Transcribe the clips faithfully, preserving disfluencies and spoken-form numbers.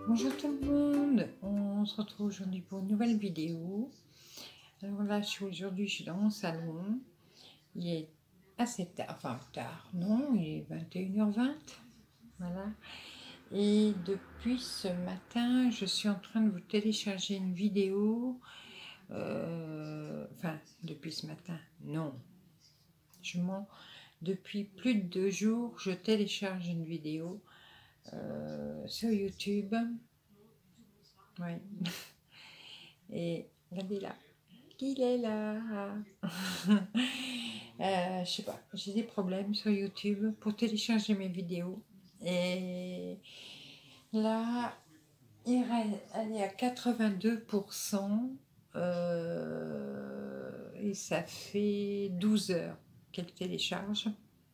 Bonjour tout le monde, on se retrouve aujourd'hui pour une nouvelle vidéo. Alors là, je suis aujourd'hui, je suis dans mon salon. Il est assez tard, enfin tard, non, il est vingt et une heures vingt. Voilà. Et depuis ce matin, je suis en train de vous télécharger une vidéo. Euh, enfin, depuis ce matin, non. Je mens. Depuis plus de deux jours, je télécharge une vidéo euh, sur YouTube. Oui. Et regardez là, il est là. euh, je sais pas, j'ai des problèmes sur YouTube pour télécharger mes vidéos. Et là, il reste, elle est à quatre-vingt-deux pour cent euh, et ça fait douze heures qu'elle télécharge.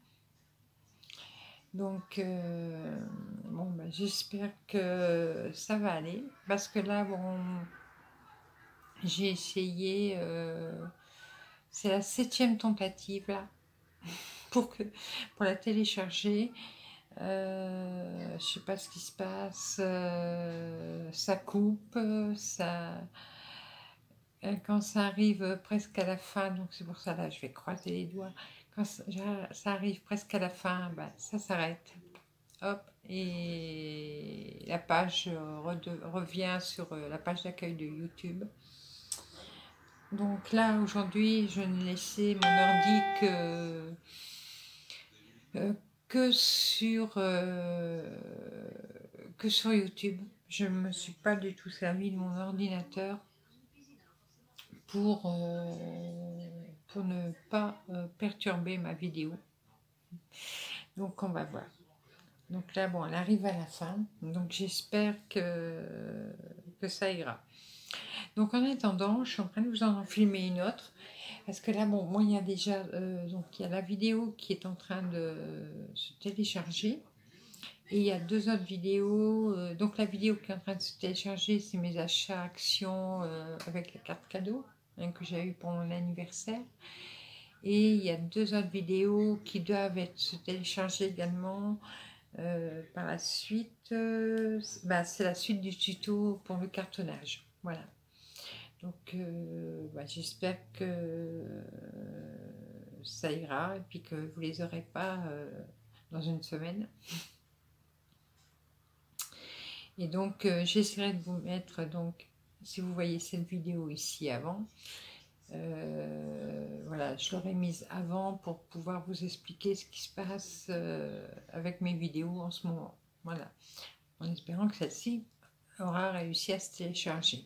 Donc, euh, bon, ben, j'espère que ça va aller. Parce que là, bon, j'ai essayé, euh, c'est la septième tentative là, pour, que, pour la télécharger. Euh, je sais pas ce qui se passe, euh, ça coupe, ça, quand ça arrive presque à la fin, donc c'est pour ça là, je vais croiser les doigts. Quand ça, ça arrive presque à la fin, bah, ça s'arrête. Hop, et la page revient sur la page d'accueil de YouTube. Donc là, aujourd'hui, je ne laissais mon ordi que, euh, que, sur, euh, que sur YouTube. Je ne me suis pas du tout servi de mon ordinateur pour, euh, pour ne pas euh, perturber ma vidéo. Donc on va voir. Donc là, bon, elle arrive à la fin. Donc j'espère que, que ça ira. Donc en attendant, je suis en train de vous en filmer une autre. Parce que là, bon, moi, il y a déjà, euh, donc il y a la vidéo qui est en train de se télécharger. Et il y a deux autres vidéos. Euh, donc la vidéo qui est en train de se télécharger, c'est mes achats actions euh, avec la carte cadeau hein, que j'ai eu pour mon anniversaire. Et il y a deux autres vidéos qui doivent être se télécharger également. Euh, par la suite, euh, bah, c'est la suite du tuto pour le cartonnage. Voilà. Donc, euh, bah, j'espère que euh, ça ira et puis que vous les aurez pas euh, dans une semaine. Et donc, euh, j'essaierai de vous mettre, donc, si vous voyez cette vidéo ici avant, euh, voilà, je l'aurais mise avant pour pouvoir vous expliquer ce qui se passe euh, avec mes vidéos en ce moment. Voilà, en espérant que celle-ci aura réussi à se télécharger.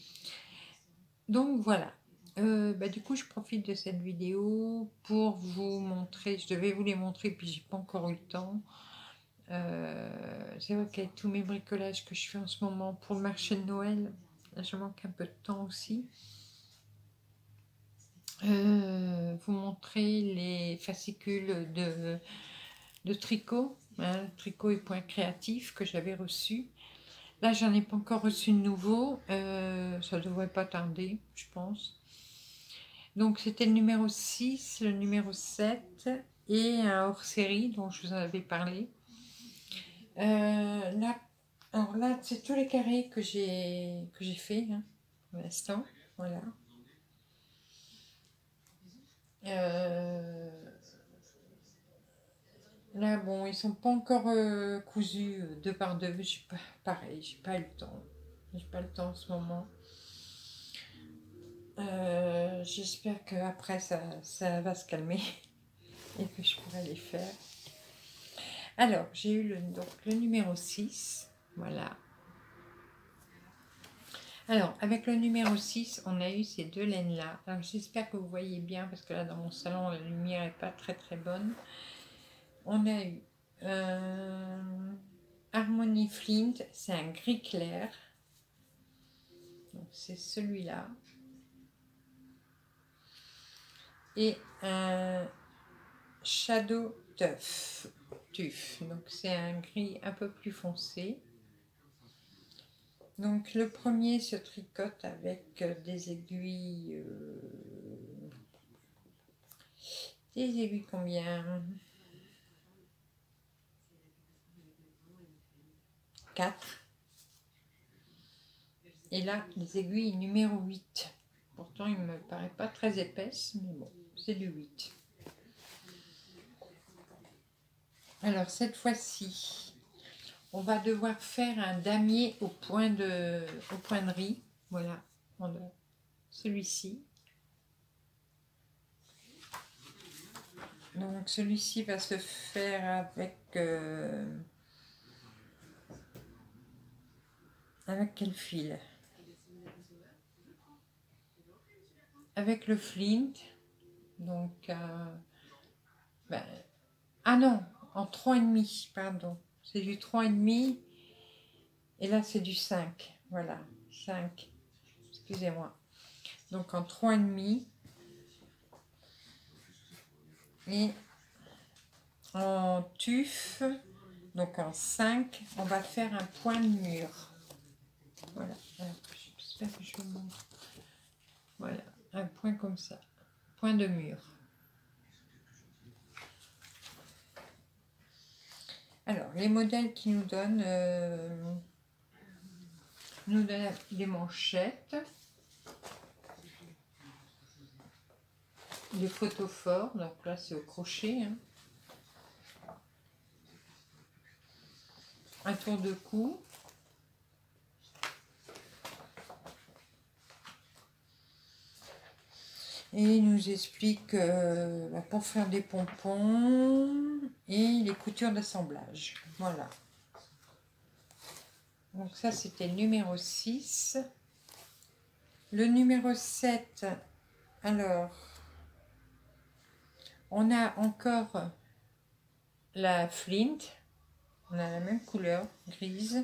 Donc voilà, euh, bah, du coup je profite de cette vidéo pour vous montrer, je devais vous les montrer puis j'ai pas encore eu le temps. Euh, c'est vrai qu'avec tous mes bricolages que je fais en ce moment pour le marché de Noël, je manque un peu de temps aussi. Euh, vous montrer les fascicules de, de tricot, hein, tricot et point créatif que j'avais reçu. Là j'en ai pas encore reçu de nouveau, euh, ça devrait pas tarder je pense. Donc c'était le numéro six, le numéro sept et un hors-série dont je vous en avais parlé. Euh, là, alors là, c'est tous les carrés que j'ai que j'ai fait hein, pour l'instant. Voilà. Euh, là, bon, ils sont pas encore euh, cousus euh, deux par deux. J'ai pas, pareil, j'ai pas eu le temps. J'ai pas le temps en ce moment. Euh, J'espère qu'après ça, ça va se calmer et que je pourrai les faire. Alors, j'ai eu le, donc, le numéro six, voilà. Alors, avec le numéro six, on a eu ces deux laines-là. Alors, j'espère que vous voyez bien, parce que là, dans mon salon, la lumière n'est pas très très bonne. On a eu euh, Harmony Flint, c'est un gris clair. Donc, c'est celui-là. Et un Shadow Tuff. Tuff. Donc, c'est un gris un peu plus foncé. Donc le premier se tricote avec des aiguilles, euh, des aiguilles combien? quatre. Et là, les aiguilles numéro huit. Pourtant, il ne me paraît pas très épaisse, mais bon, c'est du huit. Alors, cette fois-ci, on va devoir faire un damier au point de, au point de riz. Voilà, celui-ci. Donc, celui-ci va se faire avec... Euh, avec quel fil? Avec le flint. Donc, euh, ben, ah non, en trois virgule cinq, pardon. C'est du trois virgule cinq. Et là, c'est du cinq. Voilà, cinq. Excusez-moi. Donc, en trois virgule cinq. Et en tuf, donc en cinq, on va faire un point de mur. Voilà. J'espère que je vous montre. Voilà, un point comme ça. Point de mur. Alors, les modèles qui nous donnent, euh, nous donnent des manchettes, des photophores, donc là c'est au crochet, hein. Un tour de cou, et il nous explique euh, pour faire des pompons et les coutures d'assemblage. Voilà. Donc ça c'était le numéro six. Le numéro sept, alors, on a encore la flint, on a la même couleur, grise,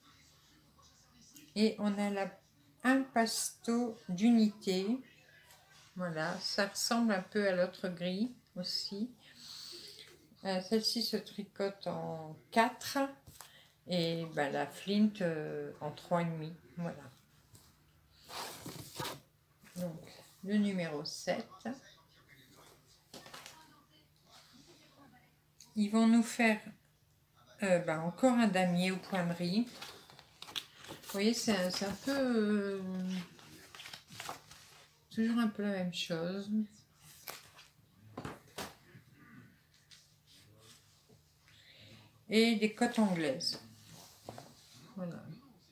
et on a la impasto d'unité. Voilà, ça ressemble un peu à l'autre gris aussi. Euh, Celle-ci se tricote en quatre et ben, la flint euh, en trois virgule cinq. Voilà. Donc, le numéro sept. Ils vont nous faire euh, ben, encore un damier au point de riz. Vous voyez, c'est un, un peu... Euh, toujours un peu la même chose. Et des cottes anglaises. Voilà.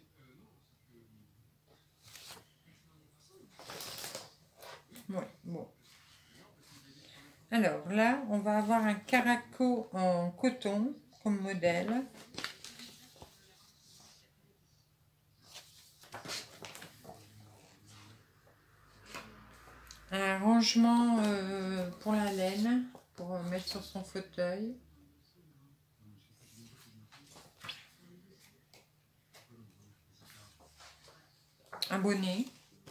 Ouais, bon. Alors là, on va avoir un caraco en coton comme modèle. Un rangement euh, pour la laine, pour mettre sur son fauteuil. Un bonnet.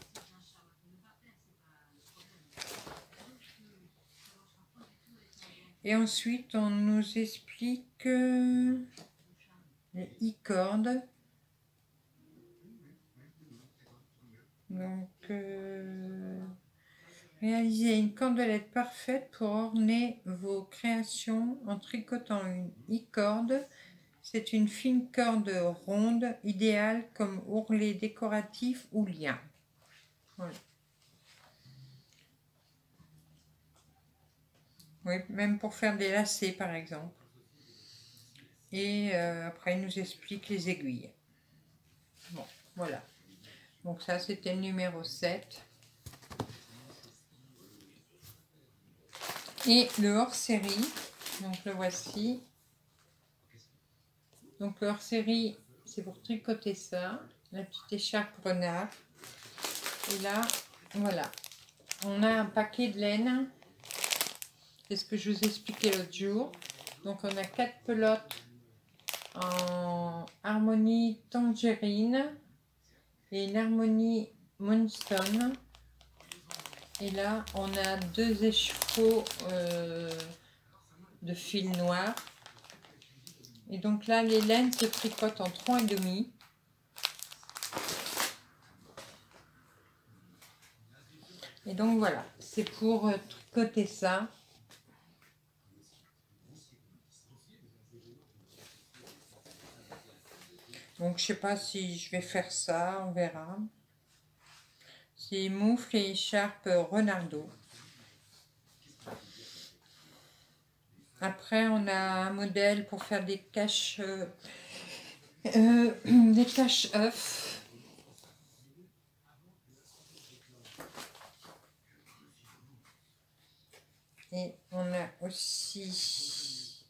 Et ensuite, on nous explique euh, les e-cordes. Donc, euh, réaliser une cordelette parfaite pour orner vos créations en tricotant une e-corde. C'est une fine corde ronde, idéale comme ourlet décoratif ou lien. Voilà. Oui, même pour faire des lacets par exemple. Et euh, après, il nous explique les aiguilles. Bon, voilà. Donc ça, c'était le numéro sept. Et le hors-série, donc le voici. Donc le hors-série, c'est pour tricoter ça. La petite écharpe renard. Et là, voilà. On a un paquet de laine. C'est ce que je vous expliquais l'autre jour. Donc on a quatre pelotes en harmonie tangerine et une harmonie moonstone. Et là, on a deux écheveaux euh, de fil noir. Et donc là, les laines se tricotent en trois et demi. Et donc voilà, c'est pour euh, tricoter ça. Donc, je sais pas si je vais faire ça, on verra. C'est moufle et écharpe Renardo. Après, on a un modèle pour faire des caches, euh, euh, des caches œufs. Et on a aussi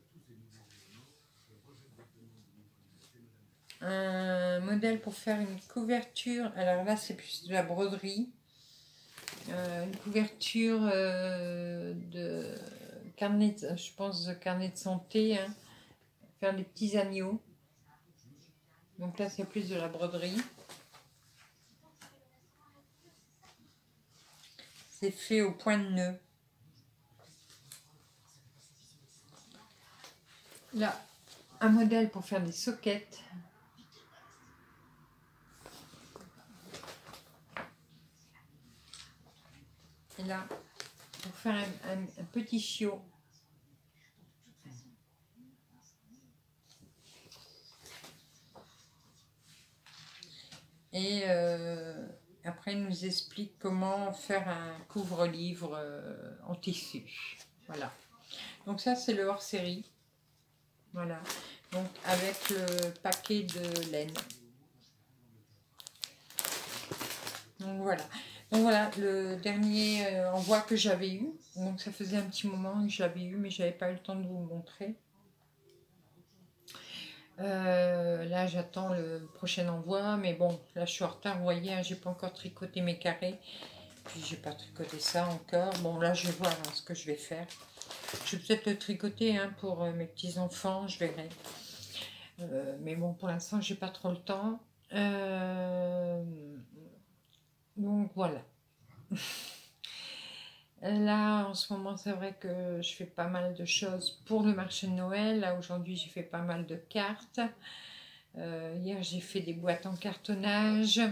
un modèle pour faire une couverture. Alors là, c'est plus de la broderie. Euh, une couverture euh, de carnet, de, je pense, de carnet de santé. Hein. Faire des petits agneaux. Donc là, c'est plus de la broderie. C'est fait au point de nœud. Là, un modèle pour faire des soquettes. Et là, pour faire un, un, un petit chiot. Et euh, après, il nous explique comment faire un couvre-livre euh, en tissu. Voilà. Donc ça, c'est le hors-série. Voilà. Donc avec le paquet de laine. Donc voilà. Donc voilà, le dernier euh, envoi que j'avais eu. Donc ça faisait un petit moment que je l'avais eu, mais j'avais pas eu le temps de vous montrer. Euh, là, j'attends le prochain envoi, mais bon, là, je suis en retard. Vous voyez, hein, j'ai pas encore tricoté mes carrés. Puis, j'ai pas tricoté ça encore. Bon, là, je vais voir hein, ce que je vais faire. Je vais peut-être le tricoter hein, pour euh, mes petits-enfants, je verrai. Euh, mais bon, pour l'instant, j'ai pas trop le temps. Euh, donc, voilà. Là, en ce moment, c'est vrai que je fais pas mal de choses pour le marché de Noël. Là, aujourd'hui, j'ai fait pas mal de cartes. Euh, hier, j'ai fait des boîtes en cartonnage.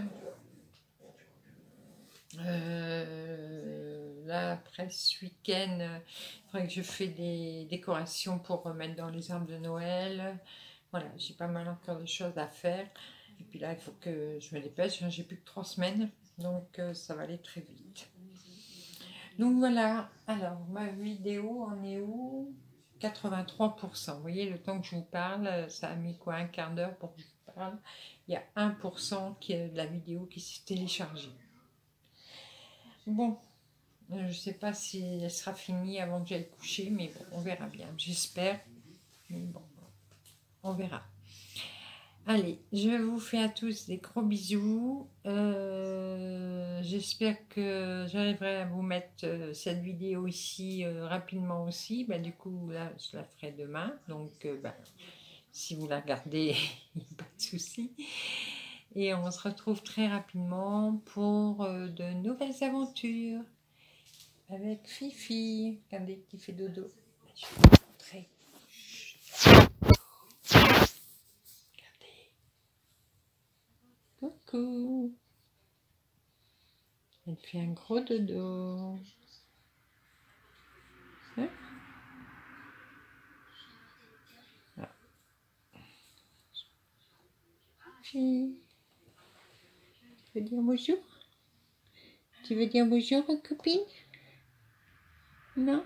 Euh, là, après ce week-end, il faudrait que je fais des décorations pour remettre dans les arbres de Noël. Voilà, j'ai pas mal encore de choses à faire. Et puis là, il faut que je me dépêche. J'ai plus que trois semaines, donc euh, ça va aller très vite. Donc voilà, alors ma vidéo en est où? quatre-vingt-trois pour cent. Vous voyez, le temps que je vous parle, ça a mis quoi, un quart d'heure pour que je vous parle. Il y a un pour cent qui est de la vidéo qui s'est téléchargée. Bon, je ne sais pas si elle sera finie avant que j'aille coucher, mais bon, on verra bien. J'espère, mais bon, on verra. Allez, je vous fais à tous des gros bisous. Euh, J'espère que j'arriverai à vous mettre euh, cette vidéo ici euh, rapidement aussi. Bah, du coup, là, je la ferai demain. Donc, euh, bah, si vous la regardez, il n'y a pas de souci. Et on se retrouve très rapidement pour euh, de nouvelles aventures avec Fifi. Regardez qui fait dodo. Je vais vous montrer. Coucou. Elle fait un gros dodo. Hein? Ah. Tu veux dire bonjour? Tu veux dire bonjour, copine? Non?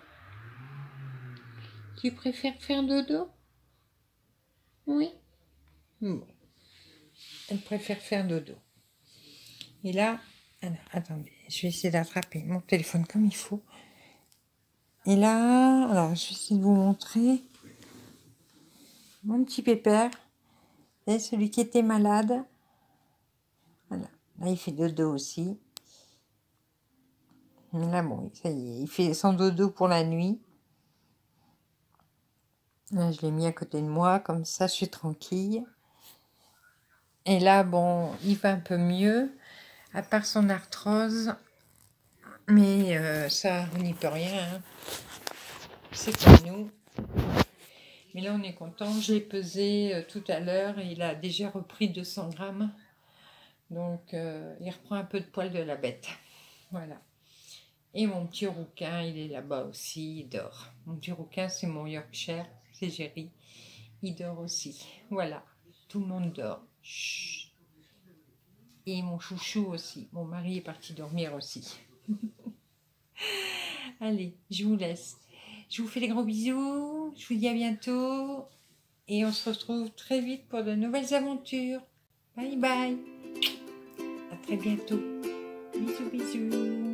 Tu préfères faire dodo? Oui? Bon. Elle préfère faire dodo. Et là, alors, attendez, je vais essayer d'attraper mon téléphone comme il faut. Et là, alors je vais essayer de vous montrer mon petit pépère. C'est celui qui était malade. Voilà, là il fait dodo aussi. Mais là bon, ça y est, il fait son dodo pour la nuit. Là je l'ai mis à côté de moi, comme ça je suis tranquille. Et là bon, il va un peu mieux, à part son arthrose. Mais euh, ça, on n'y peut rien. Hein. C'est comme nous. Mais là, on est content. Je l'ai pesé euh, tout à l'heure et il a déjà repris deux cents grammes. Donc, euh, il reprend un peu de poil de la bête. Voilà. Et mon petit rouquin, il est là-bas aussi. Il dort. Mon petit rouquin, c'est mon Yorkshire. C'est Jerry. Il dort aussi. Voilà. tout le monde dort. Chut. Et mon chouchou aussi. Mon mari est parti dormir aussi. Allez, je vous laisse. Je vous fais des gros bisous. Je vous dis à bientôt. Et on se retrouve très vite pour de nouvelles aventures. Bye bye. À très bientôt. Bisous, bisous.